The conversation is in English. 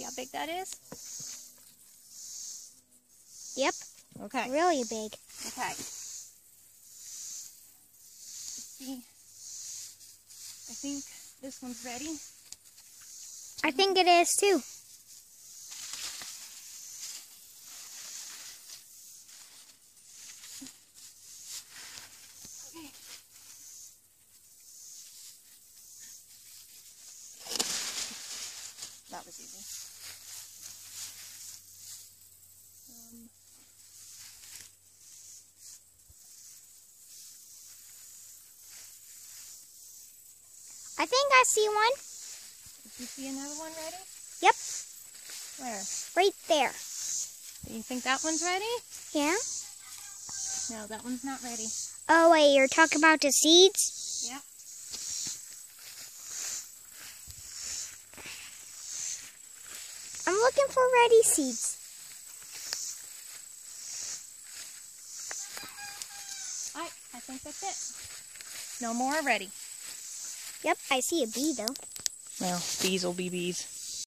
how big that is? Yep. Okay. Really big. Okay. See, I think this one's ready. I think it is too. Okay. That was easy. I think I see one. Did you see another one ready? Yep. Where? Right there. Do you think that one's ready? Yeah? No, that one's not ready. Oh, wait, you're talking about the seeds? Yep. I'm looking for ready seeds. I think that's it. No more ready. Yep, I see a bee though. Well, bees will be bees.